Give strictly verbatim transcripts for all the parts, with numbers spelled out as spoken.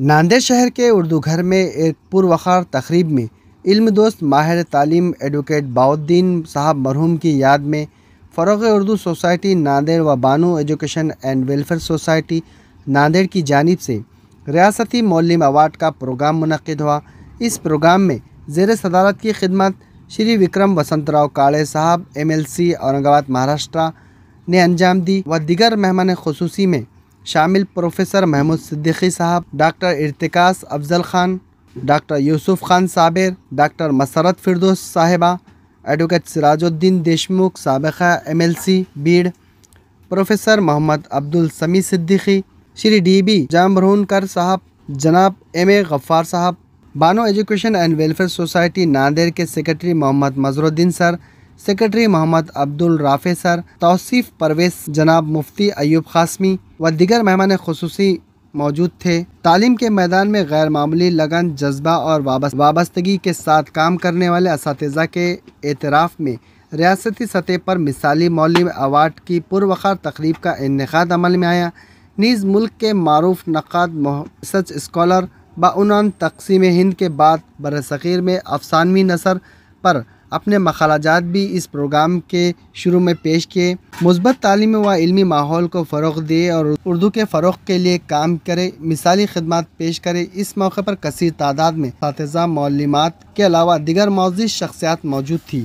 नांदेड़ शहर के उर्दू घर में एक पुरवकार तकरीब में इल्म दोस्त माहिर तालीम एडवोकेट बाउद्दीन साहब मरहूम की याद में फ़रोग़ उर्दू सोसाइटी नांदेड़ व Bano education and welfare society Nanded की जानिब से रियासती मौल्लिम अवार्ड का प्रोग्राम मुनक़्क़िद हुआ। इस प्रोग्राम में ज़ेर सदारत की खिदमत श्री विक्रम वसंतराव काड़े साहब M L C Aurangabad Maharashtra ने अंजाम दी व दिगर मेहमान ख़ुसूसी में शामिल प्रोफेसर महमूद सिद्दीकी साहब, doctor Irtikas Afzal Khan, doctor Yusuf Khan Sabir, doctor Masarrat Firdaus साहिबा, एडवोकेट सिराजुद्दीन देशमुख साबिक़ा M L C Beed, professor Mohammad Abdul Sami Siddiqui, Shri D B Jamrunkar साहब, जनाब एम ए गफ़ार साहब, Bano education and welfare society Nanded के secretary Mohammad Mazruddin sir, secretary Mohammad Abdul Rafe sir, Tauseef Parvez, जनाब मुफ्ती अयूब क़ासमी व दिगर मेहमान ख़ुसूसी मौजूद थे। तालीम के मैदान में गैर मामूली लगन, जज्बा और वाबस्तगी के साथ काम करने वाले असातिज़ा के एतराफ़ में रियासती सतह पर मिसाली मौल्लिम अवार्ड की पुरवकार तकरीब का इनेकाद अमल में आया। नीज़ मुल्क के मारूफ नक़ाद रिसर्च स्कॉलर बाउनान तक़सीम हिंद के बाद बरसग़ीर में अफ़सानवी नसर पर अपने मक़ालाजात भी इस प्रोग्राम के शुरू में पेश किए। मुस्बत तालीमी व इल्मी माहौल को फ़रोग़ दिए और उर्दू के फ़रोग़ के लिए काम करे, मिसाली खिदमत पेश करे। इस मौके पर कसीर तादाद में असातिज़ा मौल्लिमात के अलावा दिगर मौज़ूद शख्सियात मौजूद थी।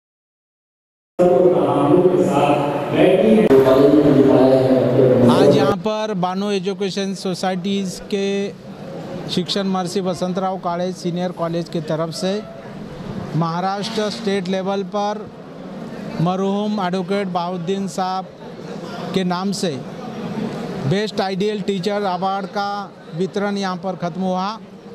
आज यहाँ पर बानो एजुकेशन सोसाइटीज़ के शिक्षण महर्षि वसंतराव काड़े सीनियर कॉलेज की तरफ से महाराष्ट्र स्टेट लेवल पर मरहूम एडवोकेट बाउद्दीन साहब के नाम से बेस्ट आइडियल टीचर अवार्ड का वितरण यहाँ पर ख़त्म हुआ।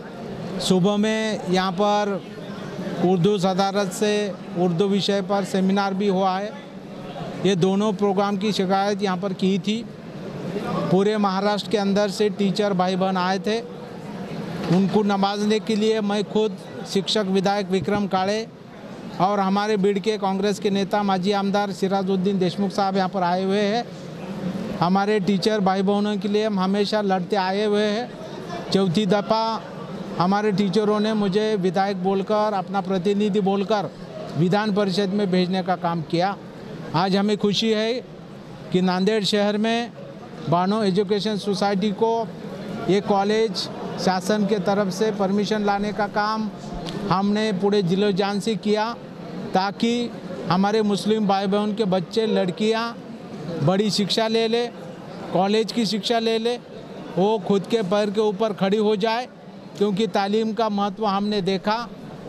सुबह में यहाँ पर उर्दू सदारत से उर्दू विषय पर सेमिनार भी हुआ है। ये दोनों प्रोग्राम की शिकायत यहाँ पर की थी। पूरे महाराष्ट्र के अंदर से टीचर भाई बहन आए थे। उनको नवाजने के लिए मैं खुद शिक्षक विधायक विक्रम काड़े और हमारे बीड़ के कांग्रेस के नेता माजी आमदार सिराजुद्दीन देशमुख साहब यहाँ पर आए हुए हैं। हमारे टीचर भाई बहनों के लिए हम हमेशा लड़ते आए हुए हैं। चौथी दफ़ा हमारे टीचरों ने मुझे विधायक बोलकर, अपना प्रतिनिधि बोलकर विधान परिषद में भेजने का काम किया। आज हमें खुशी है कि नांदेड़ शहर में बानो एजुकेशन सोसाइटी को ये कॉलेज शासन के तरफ से परमिशन लाने का काम हमने पूरे जिले जान से किया, ताकि हमारे मुस्लिम भाई बहन के बच्चे, लड़कियां बड़ी शिक्षा ले ले, कॉलेज की शिक्षा ले ले, वो खुद के पैर के ऊपर खड़ी हो जाए। क्योंकि तालीम का महत्व हमने देखा।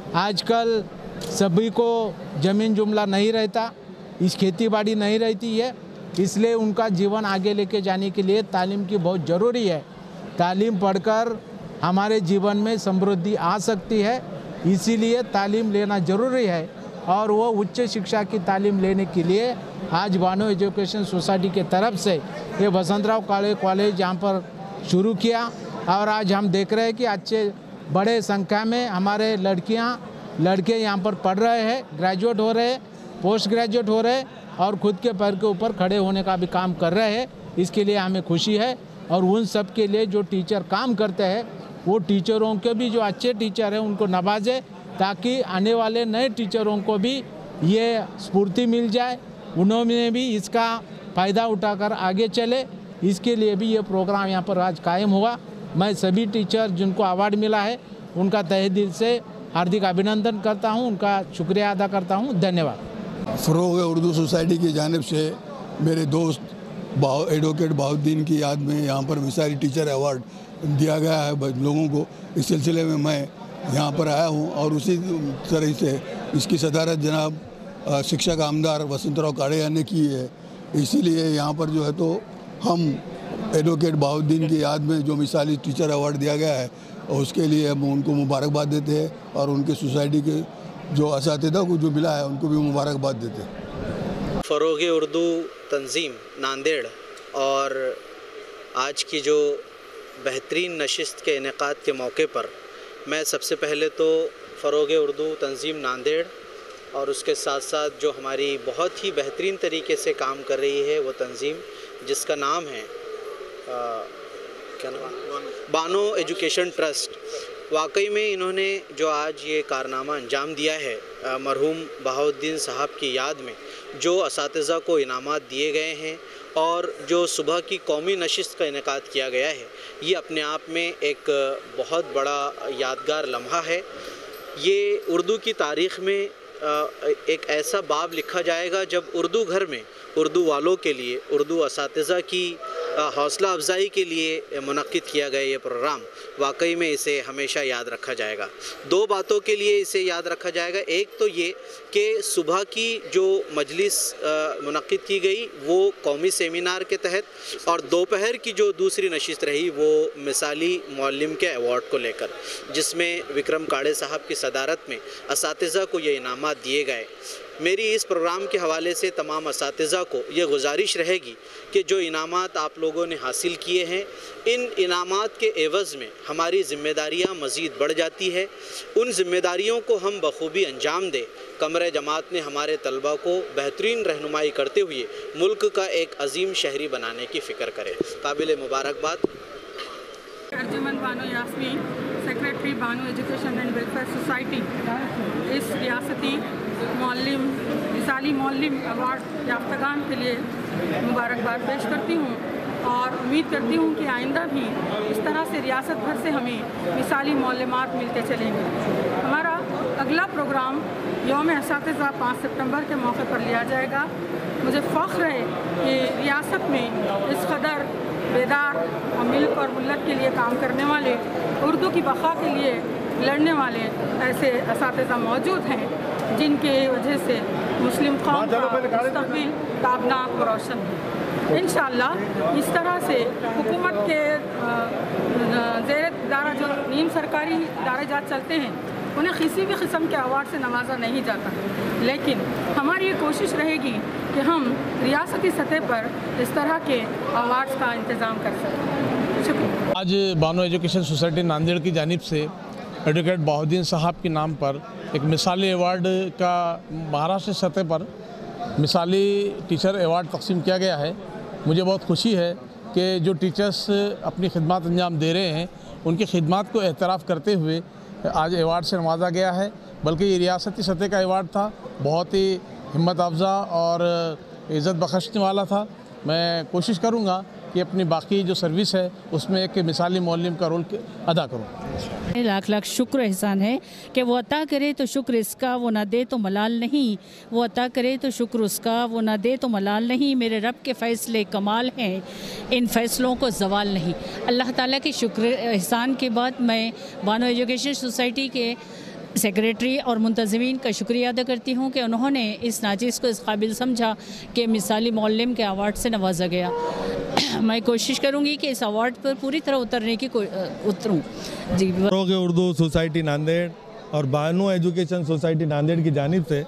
आजकल सभी को ज़मीन जुमला नहीं रहता, इस खेती बाड़ी नहीं रहती है, इसलिए उनका जीवन आगे लेके जाने के लिए तालीम की बहुत ज़रूरी है। तालीम पढ़कर हमारे जीवन में समृद्धि आ सकती है, इसीलिए तालीम लेना ज़रूरी है। और वो उच्च शिक्षा की तालीम लेने के लिए आज बानो एजुकेशन सोसाइटी के तरफ से ये वसंतराव काड़े कॉलेज यहाँ पर शुरू किया। और आज हम देख रहे हैं कि अच्छे बड़े संख्या में हमारे लड़कियाँ लड़के यहाँ पर पढ़ रहे हैं, ग्रेजुएट हो रहे हैं, पोस्ट ग्रेजुएट हो रहे हैं और खुद के पैर के ऊपर खड़े होने का भी काम कर रहे हैं। इसके लिए हमें खुशी है। और उन सब के लिए जो टीचर काम करते हैं, वो टीचरों के भी जो अच्छे टीचर हैं उनको नवाजे, ताकि आने वाले नए टीचरों को भी ये स्फूर्ति मिल जाए, उन्होंने भी इसका फ़ायदा उठाकर आगे चले। इसके लिए भी ये प्रोग्राम यहाँ पर आज कायम हुआ। मैं सभी टीचर जिनको अवार्ड मिला है उनका तहे दिल से हार्दिक अभिनंदन करता हूँ, उनका शुक्रिया अदा करता हूँ। धन्यवाद। फ़रोग़ उर्दू सोसाइटी की जानिब से मेरे दोस्त बाउ एडवोकेट बाउद्दीन की याद में यहाँ पर मिसाली टीचर अवार्ड दिया गया है लोगों को। इस सिलसिले में मैं यहाँ पर आया हूँ और उसी तरह से इसकी सदारत जनाब शिक्षक आमदार वसंतराव काड़े ने की है। इसीलिए यहाँ पर जो है तो हम एडवोकेट बाउद्दीन की याद में जो मिसाली टीचर अवार्ड दिया गया है और उसके लिए हम उनको मुबारकबाद देते हैं और उनके सोसाइटी के जो असातिज़ा को जो मिला है उनको भी मुबारकबाद देते हैं। फ़रोग़ उर्दू तंज़ीम नांदेड़ और आज की जो बेहतरीन नशिस्त के इनेकाद के मौके पर मैं सबसे पहले तो फ़रोग़ उर्दू तंज़ीम नांदेड़ और उसके साथ साथ जो हमारी बहुत ही बेहतरीन तरीके से काम कर रही है वो तंज़ीम जिसका नाम है क्या नाम, बानो एजुकेशन ट्रस्ट, वाकई में इन्होंने जो आज ये कारनामा अंजाम दिया है, मरहूम बहाउद्दीन साहब की याद में जो असातिज़ा को इनामात दिए गए हैं और जो सुबह की कौमी नशिस्त का इनेकाद किया गया है, ये अपने आप में एक बहुत बड़ा यादगार लम्हा है। ये उर्दू की तारीख़ में एक ऐसा बाब लिखा जाएगा जब उर्दू घर में उर्दू वालों के लिए, उर्दू असातिज़ा की हौसला अफजाई के लिए मुनक्किद किया गया ये प्रोग्राम, वाकई में इसे हमेशा याद रखा जाएगा। दो बातों के लिए इसे याद रखा जाएगा, एक तो ये कि सुबह की जो मजलिस मुनक्किद की गई वो कौमी सेमिनार के तहत, और दोपहर की जो दूसरी नशिस्त रही वो मिसाली मुअल्लिम के अवार्ड को लेकर, जिसमें विक्रम काड़े साहब की सदारत में असातिज़ा को ये इनामात दिए गए। मेरी इस प्रोग्राम के हवाले से तमाम असातिज़ा को ये गुजारिश रहेगी कि जो इनामात आप लोगों ने हासिल किए हैं, इन इनामात के एवज़ में हमारी ज़िम्मेदारियाँ मज़ीद बढ़ जाती है। उन ज़िम्मेदारियों को हम बखूबी अंजाम दें। कमरे जमात ने हमारे तलबा को बेहतरीन रहनुमाई करते हुए मुल्क का एक अजीम शहरी बनाने की फ़िक्र करें। काबिल मुबारकबाद। Arjuman Bano Yasmeen, secretary Bano education and welfare society, इस रियासती मौल्लिम मिसाली मौल्लिम अवार्ड याफ्तागान के लिए मुबारकबाद पेश करती हूँ और उम्मीद करती हूँ कि आइंदा भी इस तरह से रियासत भर से हमें मिसाली मौल्लिमात मिलते चलेंगे। हमारा अगला प्रोग्राम यौम असातिज़ा पाँच सितंबर के मौके पर लिया जाएगा। मुझे फ़ख्र है कि रियासत में इस कदर बेदार और मिल्क और मुल्लत के लिए काम करने वाले, उर्दू की बक़ा के लिए लड़ने वाले ऐसे असातिज़ा मौजूद हैं जिनके वजह से मुस्लिम कौम का मुस्तक़बिल ताबनाक और रोशन है। इंशाअल्लाह इस तरह से हुकूमत के ज़ेर दारा जो नीम सरकारी इदारे जात चलते हैं, उन्हें किसी भी किस्म के अवार्ड से नवाजा नहीं जाता, लेकिन हमारी ये कोशिश रहेगी कि हम रियासती सतह पर इस तरह के अवार्ड्स का इंतज़ाम कर सकें। शुक्रिया। आज बानो एजुकेशन सोसाइटी नांदेड़ की जानिब से एडवोकेट बहाउद्दीन साहब के नाम पर एक मिसाली अवार्ड का महाराष्ट्र सतह पर मिसाली टीचर अवार्ड तकसीम किया गया है। मुझे बहुत खुशी है कि जो टीचर्स अपनी खिदमत अंजाम दे रहे हैं, उनकी खिदमत को एहतराफ़ करते हुए आज अवार्ड से नवाजा गया है। बल्कि ये रियासती सतह का अवार्ड था, बहुत ही हिम्मत अफजा और इज़्ज़त बख्शने वाला था। मैं कोशिश करूँगा कि अपनी बाकी जो सर्विस है उसमें एक मिसाली मौल्लिम का रोल अदा करूँ। लाख लाख शुक्र एहसान है कि वो अता करे तो शुक्र इसका, वो ना दे तो मलाल नहीं। वो अता करे तो शुक्र उसका, वो ना दे तो मलाल नहीं। मेरे रब के फ़ैसले कमाल हैं, इन फ़ैसलों को ज़वाल नहीं। अल्लाह ताला के शुक्र एहसान के बाद मैं बानो एजुकेशन सोसाइटी के सेक्रेटरी और मुंतज़मीन का शुक्रिया अदा करती हूँ कि उन्होंने इस नाजिज़ को इस काबिल समझा कि मिसाली मौल्लिम के अवार्ड से नवाजा गया। मैं कोशिश करूँगी कि इस अवार्ड पर पूरी तरह उतरने की उतरूँ। जी, फरोग़ उर्दू सोसाइटी नांदेड़ और बानो एजुकेशन सोसाइटी नांदेड़ की जानिब से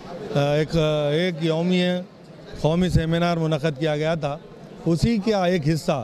एक एक यौमी कौमी सेमिनार मुनक़द किया गया था। उसी का एक हिस्सा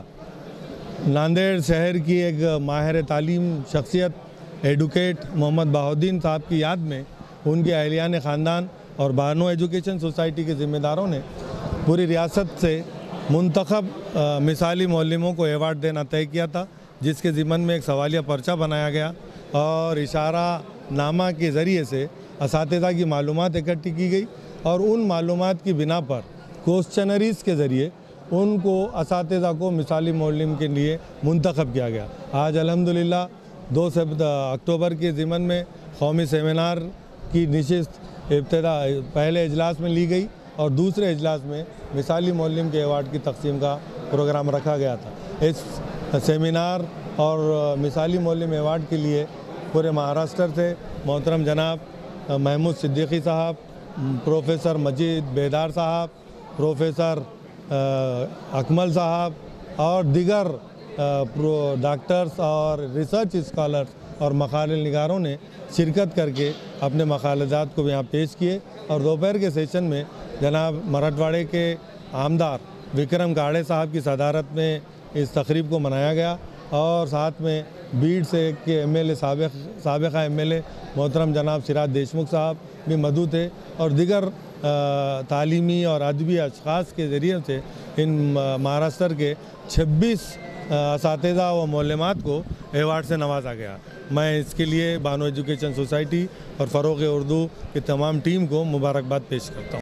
नांदेड़ शहर की एक माहिर तालीम शख्सियत एडवोकेट मोहम्मद बहाउद्दीन साहब की याद में उनके अहलियान ख़ानदान और बानो एजुकेशन सोसाइटी के ज़िम्मेदारों ने पूरी रियासत से मुंतखब मिसाली मौल्लिमों को अवार्ड देना तय किया था, जिसके ज़िम्मन में एक सवालिया पर्चा बनाया गया और इशारा नामा के ज़रिए से असातिज़ा की मालूमात इकट्ठी की गई और उन मालूमात की बिना पर क्वेश्चनरीज़ के ज़रिए उनको असातिज़ा को मिसाली मौल्लिम के लिए मुंतखब किया गया। आज अल्हम्दुलिल्लाह दो अक्टूबर के ज़िम्मन में कौमी सेमिनार की नशिस्त इब्तिदा पहले इजलास में ली गई और दूसरे इजलास में मिसाली मौल्लिम के अवार्ड की तकसीम का प्रोग्राम रखा गया था। इस सेमिनार और मिसाली मौल्लिम अवार्ड के लिए पूरे महाराष्ट्र से मोहतरम जनाब महमूद सिद्दीकी साहब, प्रोफेसर मजीद बेदार साहब, प्रोफेसर अकमल साहब और दिगर डॉक्टर्स और रिसर्च स्कॉलर्स और मकाले निगारों ने शिरकत करके अपने मकालजात को यहाँ पेश किए। और दोपहर के सेशन में जनाब मराठवाड़े के आमदार विक्रम काड़े साहब की सदारत में इस तकरीब को मनाया गया और साथ में बीड़ से के एम एल ए साबिक़ा एम एल ए मोहतरम जनाब सिराज देशमुख साहब भी मौजूद थे और दिगर तालीमी और अदबी अशख़ास के ज़रिए से इन महाराष्ट्र के छब्बीस असातिज़ा व मोल्लमात को एवार्ड से नवाजा गया। मैं इसके लिए बानो एजुकेशन सोसाइटी और फ़रोग़ उर्दू की तमाम टीम को मुबारकबाद पेश करता हूँ।